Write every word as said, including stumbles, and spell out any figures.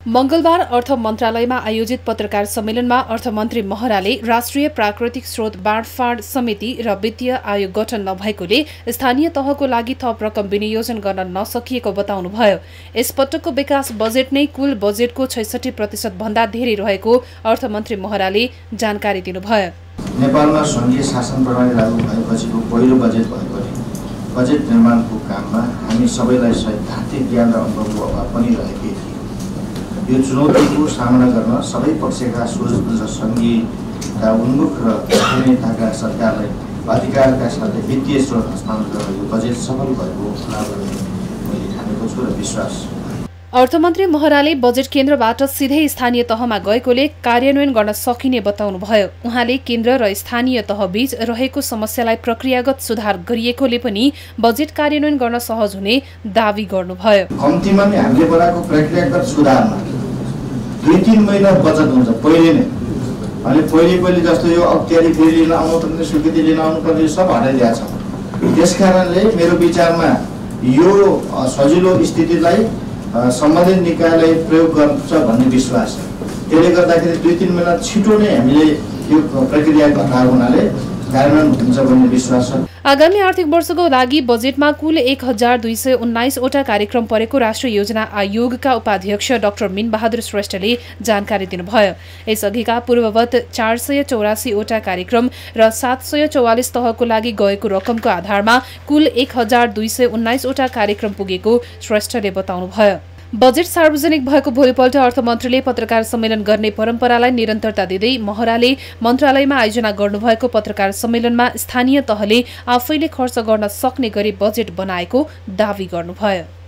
मंगलबार अर्थ मन्त्रालयमा आयोजित पत्रकार सम्मेलनमा अर्थमन्त्री महराले राष्ट्रिय प्राकृतिक स्रोत बाँडफाँड समिति र वित्तीय आयोग गठन नभएकोले स्थानीय तहको लागि थप रकम विनियोजन गर्न नसकिएको बताउनुभयो। यसपटकको विकास बजेट नै कुल बजेटको छैसठी प्रतिशत भन्दा धेरै रहेको अर्थमन्त्री महराले जानकारी दिनुभयो। नेपालमा संघीय शासन प्रणाली लागू भएपछिको पहिलो बजेट भएकोले बजेट निर्माणको काममा हामी सबैलाई सैद्धान्तिक ज्ञान र अनुभवको अभाव पनि रहेकै थियो। यो चुनौतीको सामना गर्न सबै पक्षका सोच सङ्घीयता उन्मुख र नेताका सरकारलाई अधिकारका साथै वित्तीय स्रोत हस्तान्तरण गरेर यो बजेट सफल भएको मैले ठानेको छु र विश्वास। अर्थमन्त्री महराले बजेट केन्द्रबाट सिधै स्थानीय तहमा गएकोले कार्यान्वयन गर्न सकिने बताउनुभयो। उहाँले केन्द्र र स्थानीय तहबीच रहेको समस्यालाई प्रक्रियागत सुधार गरिएकोले पनि बजेट कार्यान्वयन गर्न सहज हुने दावी गर्नुभयो। कम्तीमा नै हामीले बनाएको प्रक्रियागत सुधारमा दुई तीन महिना बचत हुन्छ पहिले नै। अनि पहिले पहिले जस्तो यो अख्तियारी फेरि लिन आउनुपर्ने स्वीकृति लिन आउनुपर्ने सब हटाइदिएको छ। त्यसकारणले मेरो विचारमा यो सजिलो स्थितिलाई सम्बन्धित निकायले प्रयोग गर्छ भन्ने विश्वास छ। त्यसले गर्दाखेरि दुई तीन महिना छिटो नै हामीले यो प्रक्रिया घटाएको हुनाले कार्यान्वयन हुन्छ भन्ने विश्वास छ। आगामी आर्थिक वर्षको लागि बजेटमा कुल एक हजार दुई सय उन्नाइसवटा कार्यक्रम परेको राष्ट्रिय योजना आयोगका उपाध्यक्ष डाक्टर मीन बहादुर श्रेष्ठले जानकारी दिनुभयो। यसअघिका पूर्ववत चार सय चौरासीवटा कार्यक्रम र सात सय चौवालिस तहको लागि गएको रकमको आधारमा कुल एक हजार दुई सय उन्नाइसवटा कार्यक्रम पुगेको श्रेष्ठले बताउनुभयो। बजेट सार्वजनिक भएको भोलिपल्ट अर्थमन्त्रीले पत्रकार सम्मेलन गर्ने परम्परालाई निरन्तरता दिँदै महराले मन्त्रालयमा आयोजना गर्नुभएको पत्रकार सम्मेलनमा स्थानीय तहले आफैले खर्च गर्न सक्ने गरी बजेट बनाएको दावी गर्नुभयो।